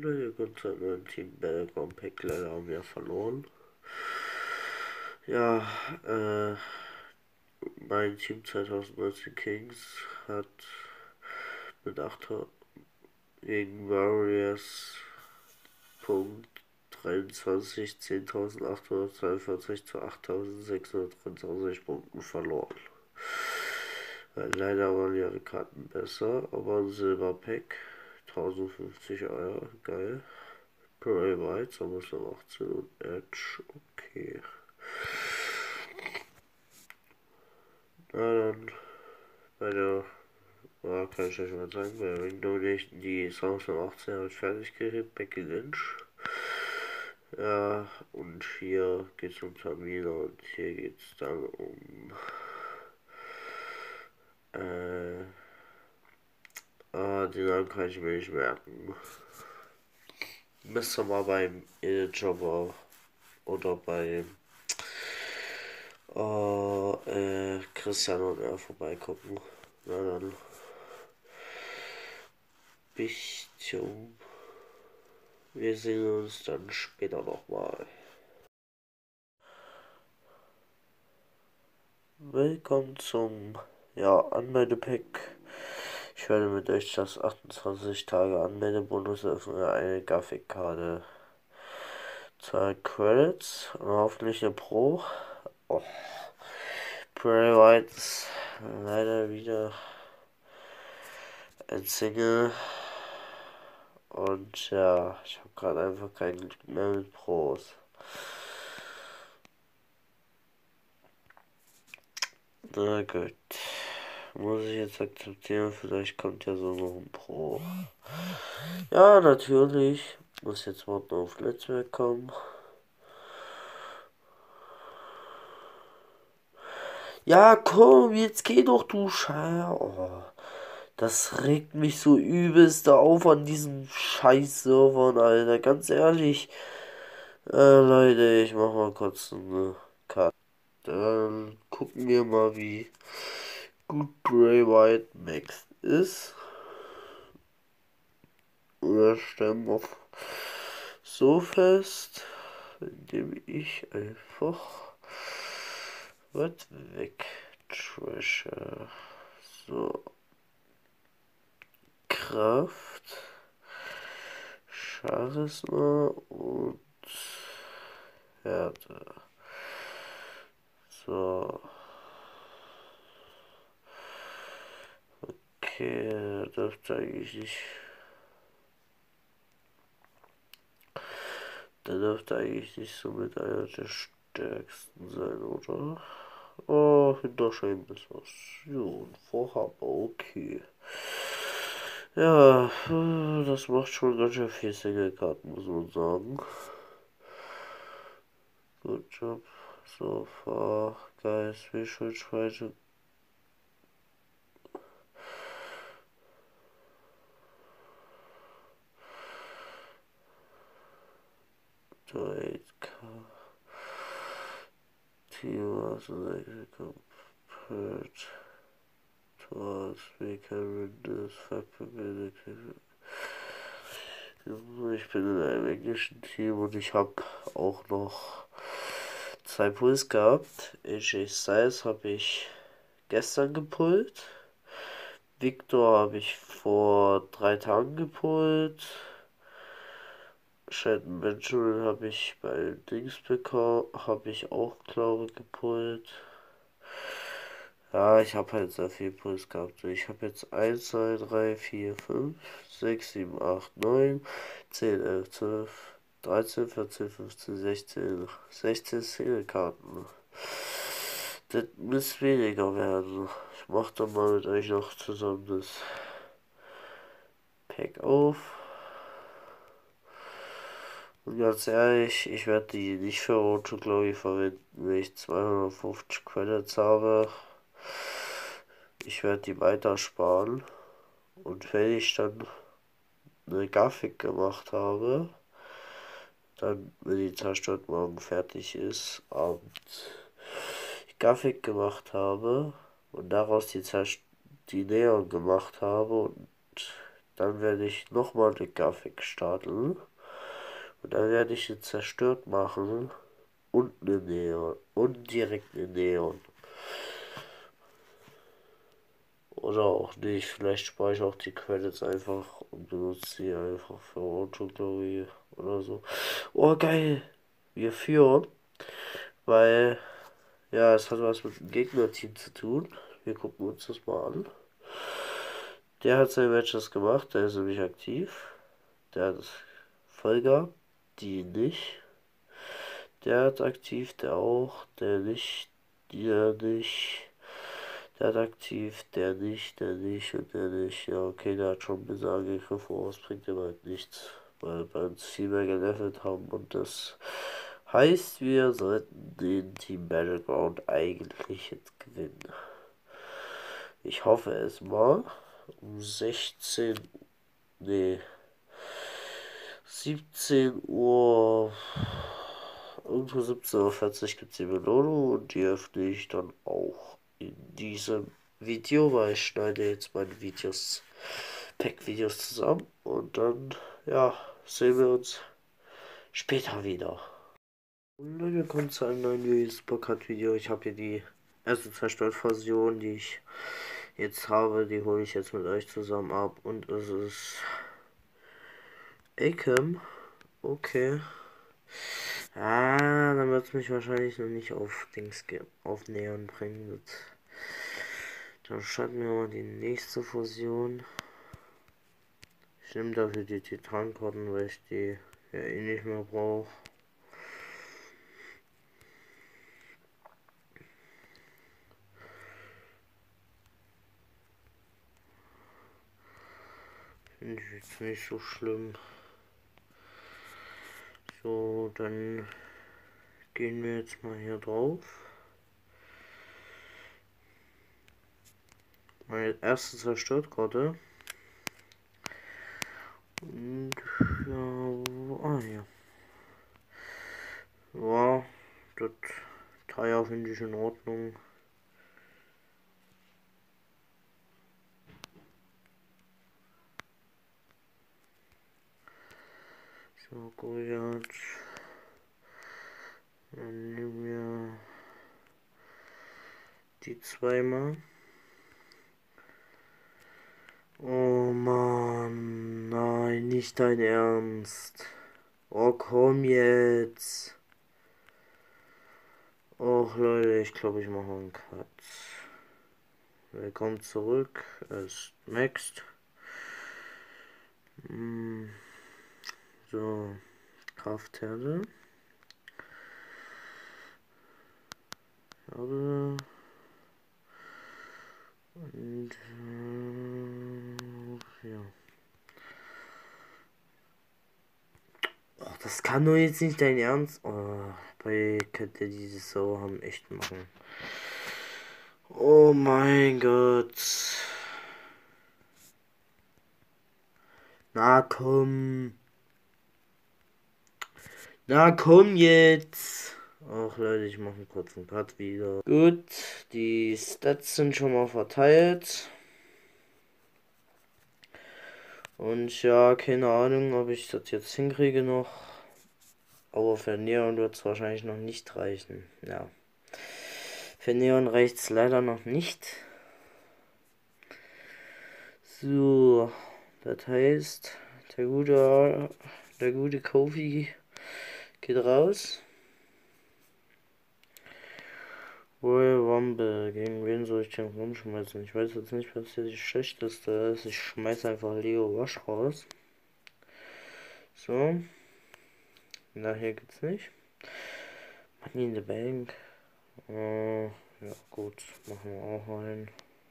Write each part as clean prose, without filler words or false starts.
Runde. Ihr könnt ein Team Battleground Pack, leider haben wir verloren. Ja, mein Team 2019 Kings hat mit 8 gegen Warriors Punkt 23 10.842 zu 8.625 Punkten verloren. Leider waren ihre Karten besser, aber ein Silberpack 1050 Eier, geil. Bray White, SummerSlam 18 und Edge, okay. Na dann, bei der, kann ich euch mal sagen, bei der Ring Donation die SummerSlam 18 habe ich fertig gekriegt, Becky Lynch. Ja, und hier geht es um Tamina und hier geht es dann um den Namen kann ich mir nicht merken. Müsste mal beim Jobber oder bei Christian und er vorbeigucken. Na dann. Bichtung. Wir sehen uns dann später nochmal. Willkommen zum Anmeldepack. Ich werde mit euch das 28 Tage Anmeldebonus öffnen, eine Grafikkarte, 2 Credits und hoffentlich eine Pro. Oh. Bray White ist leider wieder ein Single. Und ja, ich habe gerade einfach kein Glück mehr mit Pros. Na gut. Muss ich jetzt akzeptieren, vielleicht kommt ja so noch ein Pro. Ja, natürlich. Muss jetzt warten auf Netzwerk kommen. Ja, komm, jetzt geh doch, du Scheiße. Oh, das regt mich so übelst auf an diesen Scheiß-Servern, Alter. Ganz ehrlich. Leute, ich mach mal kurz eine Karte. Dann gucken wir mal, wie gut Bray White Max ist. Wir stellen auf so fest, indem ich einfach was wegtrashe. So. Kraft. Charisma und Härte. So. Okay, dürfte eigentlich nicht. Der dürfte eigentlich nicht so mit einer der stärksten sein, oder? Oh, Hinterschein ist was. Jo, Vorhabe, okay. Ja, das macht schon ganz schön viel Single-Karten, muss man sagen. Good job so far, guys. We should try to do it. Team was like compared to us. We can reduce factorability. Ich bin in einem englischen Team und ich habe auch noch 2 Pulls gehabt. AJ Styles habe ich gestern gepullt. Victor habe ich vor 3 Tagen gepullt. Shelton Benjamin habe ich bei Dings bekommen, habe ich auch, glaube ich, gepullt. Ja, ich habe halt sehr viel Puls gehabt. Ich habe jetzt 1, 2, 3, 4, 5, 6, 7, 8, 9, 10, 11, 12, 13, 14, 15, 16 Single-Karten. Das muss weniger werden. Ich mach dann mal mit euch noch zusammen das Pack auf. Und ganz ehrlich, ich werde die nicht für Roto Glory verwenden, wenn ich 250 Credits habe. Ich werde die weitersparen. Und wenn ich dann eine Grafik gemacht habe, dann, wenn die zerstört morgen fertig ist, abends die Grafik gemacht habe und daraus die Neon gemacht habe und Dann werde ich nochmal eine Grafik starten. Und dann werde ich ihn zerstört machen. Und eine Neon. Und direkt eine Neon. Oder auch nicht. Vielleicht spare ich auch die Credits einfach und benutze sie einfach für Auto Glory oder so. Oh, geil. Wir führen. Weil, ja, es hat was mit dem Gegnerteam zu tun. Wir gucken uns das mal an. Der hat seine Matches gemacht. Der ist nämlich aktiv. Der hat Folger. Die nicht. Der hat aktiv. Der auch. Der nicht. Der nicht. Der hat aktiv, der nicht und der nicht. Ja, okay, der hat schon ein bisschen angegriffen, aber es bringt ihm halt nichts, weil wir uns viel mehr gelevelt haben und das heißt, wir sollten den Team Battleground eigentlich jetzt gewinnen. Ich hoffe es mal. Um 16, nee, 17 Uhr, irgendwo 17:40 Uhr gibt es die Belohnung und die öffne ich dann auch in diesem Video, weil ich schneide jetzt meine Videos, Pack-Videos zusammen und dann, ja, sehen wir uns später wieder. Und dann willkommen zu einem neuen Supercut-Video. Ich habe hier die erste Zerstört-Version, die ich jetzt habe, die hole ich jetzt mit euch zusammen ab und es ist Acom, okay. Ah, dann wird es mich wahrscheinlich noch nicht auf Dings auf Neon bringen. Dann starten wir mal die nächste Fusion. Ich nehme dafür die Titankarten, weil ich die ja eh nicht mehr brauche. Finde ich jetzt nicht so schlimm. So, dann gehen wir jetzt mal hier drauf. Meine erste Zerstört-Karte. Und ja, hier. Ja, das Dreier finde ich in Ordnung. So, Goliath. Dann nehmen wir die zweimal. Oh Mann, nein, nicht dein Ernst. Oh, komm jetzt. Och Leute, ich glaube, ich mache einen Cut. Willkommen zurück. Es ist Next. So, Kraftherde. Habe. Und ja. Oh, das kann doch jetzt nicht dein Ernst. Oh, bei könnte dieses so haben echt machen. Oh mein Gott. Na komm. Na komm jetzt. Ach Leute, ich mache einen kurzen Cut wieder. Gut, die Stats sind schon mal verteilt. Und ja, keine Ahnung, ob ich das jetzt hinkriege noch. Aber für Neon wird es wahrscheinlich noch nicht reichen. Ja. Für Neon reicht es leider noch nicht. So, das heißt, der gute Kofi geht raus. Royal Rumble, gegen wen soll ich den rumschmeißen? Ich weiß jetzt nicht, was hier die schlechteste ist. Ich schmeiße einfach Leo Rush raus. So. Nachher gibt's nicht. Money in the Bank. Ja gut, machen wir auch rein.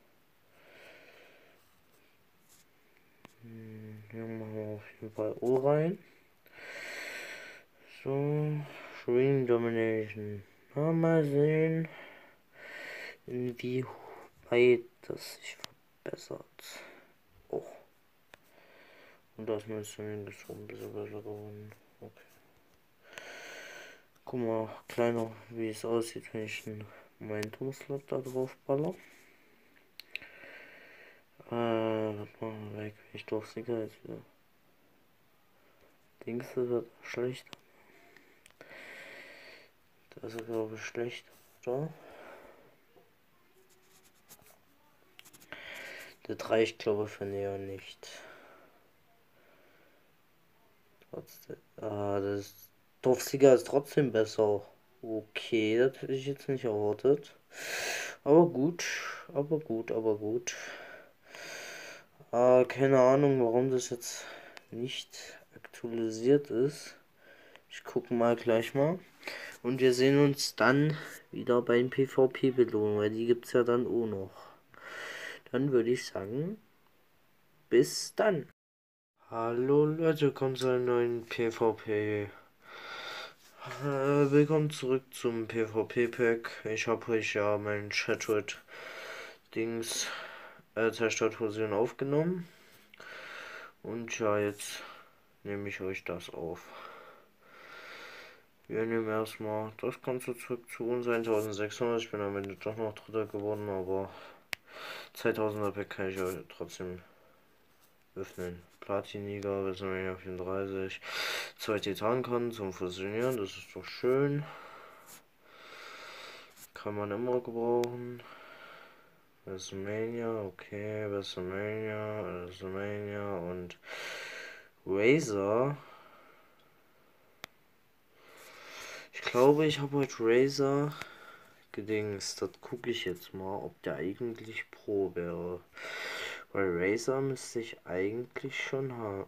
Hier machen wir auf jeden Fall O rein. So, Ring Domination. Mal sehen, inwieweit das sich verbessert. Oh. Und das ist ein bisschen besser geworden. Okay. Guck mal, kleiner, wie es aussieht, wenn ich einen Momentum-Slot da drauf baller. Was machen wir weg? Ich durfte jetzt wieder. Dings, das wird schlecht. Das ist glaube ich schlecht, oder? Das reicht glaube ich für Neon nicht. Trotzdem. Das Dorfsieger ist trotzdem besser. Okay, das hätte ich jetzt nicht erwartet. Aber gut, aber gut, aber gut. Keine Ahnung, warum das jetzt nicht aktualisiert ist. Ich gucke mal gleich mal. Und wir sehen uns dann wieder bei den PvP-Belohnungen, weil die gibt es ja dann auch noch. Dann würde ich sagen, bis dann. Hallo Leute, willkommen zu einem neuen PvP. Willkommen zurück zum PvP-Pack. Ich habe euch ja mein Chatwood-Dings Zerstört-Fusion aufgenommen. Und ja, jetzt nehme ich euch das auf. Wir nehmen erstmal das Ganze zurück zu uns 1600. Ich bin am Ende doch noch Dritter geworden, aber 2000er Pack kann ich ja trotzdem öffnen. Platiniger, WrestleMania 34. 2 Titankarten zum Fusionieren, das ist doch schön. Kann man immer gebrauchen. WrestleMania, okay, WrestleMania und Razor. Ich glaube, ich habe heute Razor gedingst. Das gucke ich jetzt mal, ob der eigentlich Pro wäre. Weil Razor müsste ich eigentlich schon haben.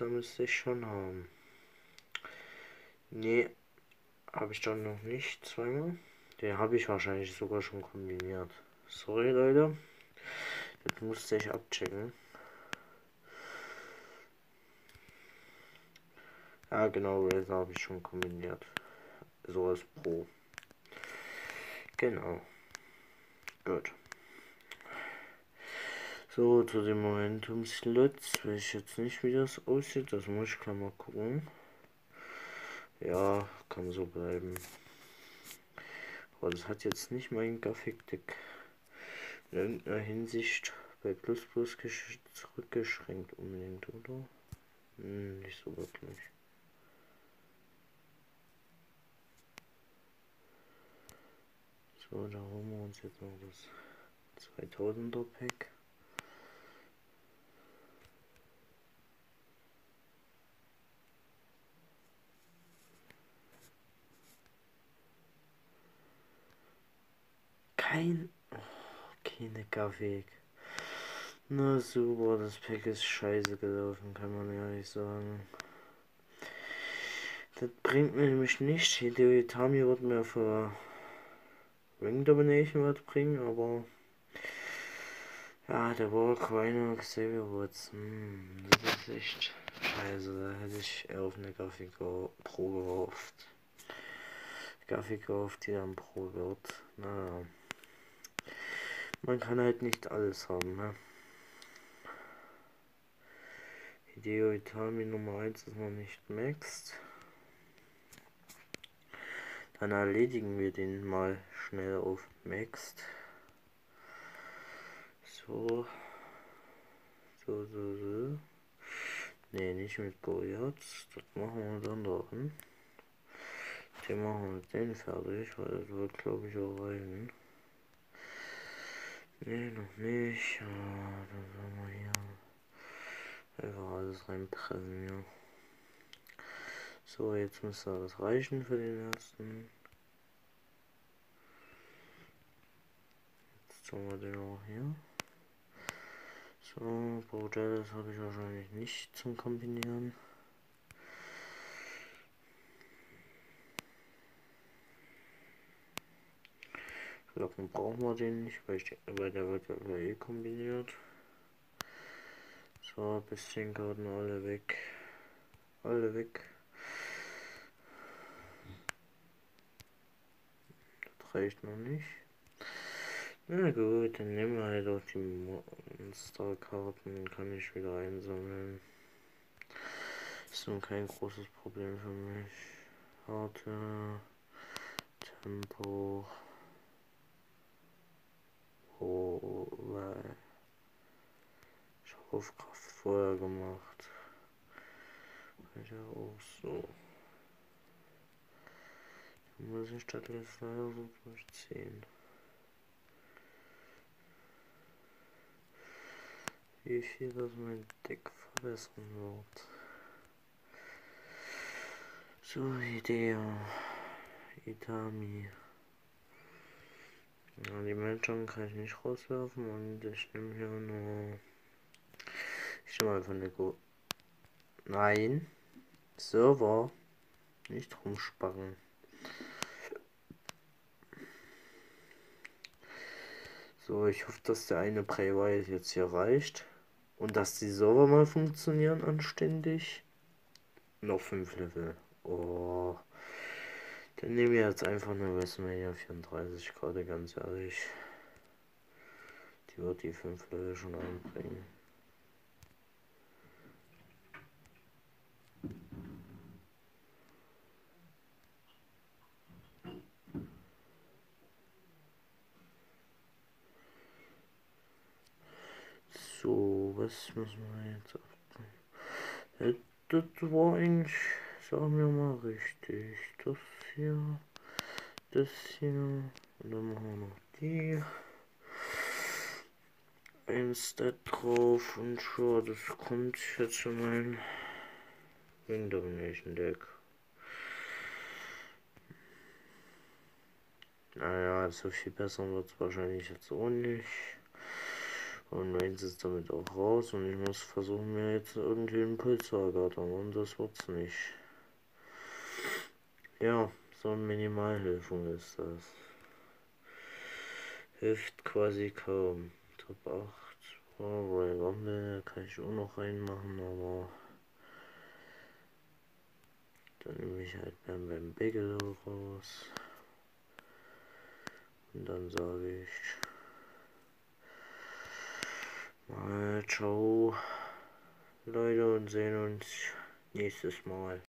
Nee, habe ich dann noch nicht zweimal. Den habe ich wahrscheinlich sogar schon kombiniert. Sorry Leute. Das musste ich abchecken. Ja genau, Razor habe ich schon kombiniert. So als Pro. Genau. Gut. So, zu den Momentum-Slots weiß ich jetzt nicht, wie das aussieht. Das muss ich gleich mal gucken. Ja, kann so bleiben. Aber das hat jetzt nicht mein Grafik-Deck in irgendeiner Hinsicht bei Plus Plus zurückgeschränkt unbedingt, oder? Nicht so wirklich. So, da holen wir uns jetzt noch das 2000er Pack. Keine Grafik. Na super, das Pack ist scheiße gelaufen, kann man ehrlich sagen. Das bringt mir nämlich nichts. Hideo Itami wird mir für Ring Domination was bringen, aber ja, der Walk, Rhino, Xavier Woods, das ist echt scheiße. Da hätte ich eher auf eine Grafik Pro gehofft. Grafik gehofft, die dann Pro wird. Naja. Man kann halt nicht alles haben, ne? Hideo Itami Nummer 1 ist noch nicht maxed. Dann erledigen wir den mal schnell auf maxed. So. Ne, nicht mit Goliaths. Das machen wir mit anderen. Den machen wir mit denen fertig, weil das wird glaube ich auch reichen. Ne, noch nicht. Ja, dann sollen wir hier einfach alles reinpressen, ja. So, jetzt müsste das reichen für den ersten. Jetzt tun wir den auch hier. So, Bordellis habe ich wahrscheinlich nicht zum Kombinieren. Glocken brauchen wir den nicht, weil der wird ja eh kombiniert. So, bisschen Karten alle weg. Alle weg. Das reicht noch nicht. Na gut, dann nehmen wir halt auch die Monster-Karten, kann ich wieder einsammeln. Ist nun kein großes Problem für mich. Harte, Tempo, Hofkraft vorher gemacht. Ja, auch so. Dann muss ich das jetzt leider so durchziehen. Wie viel das mein Deck verbessern wird. So, Idee. Itami. Ja, die Menschen kann ich nicht rauswerfen und ich nehme hier nur. Ich nehme einfach eine Go. Nein. Server. Nicht rumspacken. So, ich hoffe, dass der eine Braywire jetzt hier reicht. Und dass die Server mal funktionieren anständig. Noch 5 Level. Oh. Dann nehmen wir jetzt einfach eine WrestleMania 34 Karte, ganz ehrlich. Die wird die 5 Level schon einbringen. So, was müssen wir jetzt auf? Das war eigentlich, sagen wir mal, richtig. Das hier, das hier. Und dann machen wir noch die. Ein Stat drauf und schon, das kommt jetzt in mein Ring Domination Deck. Naja, so viel besser wird es wahrscheinlich jetzt auch nicht. Und Reigns ist damit auch raus und ich muss versuchen, mir jetzt irgendwie einen Puls zu ergattern und das wird's nicht. Ja, so eine Minimalhilfung ist das. Hilft quasi kaum. Top 8. Royal Rumble kann ich auch noch reinmachen, aber dann nehme ich halt beim Bigelow raus. Und dann sage ich mal ciao, Leute, und sehen uns nächstes Mal.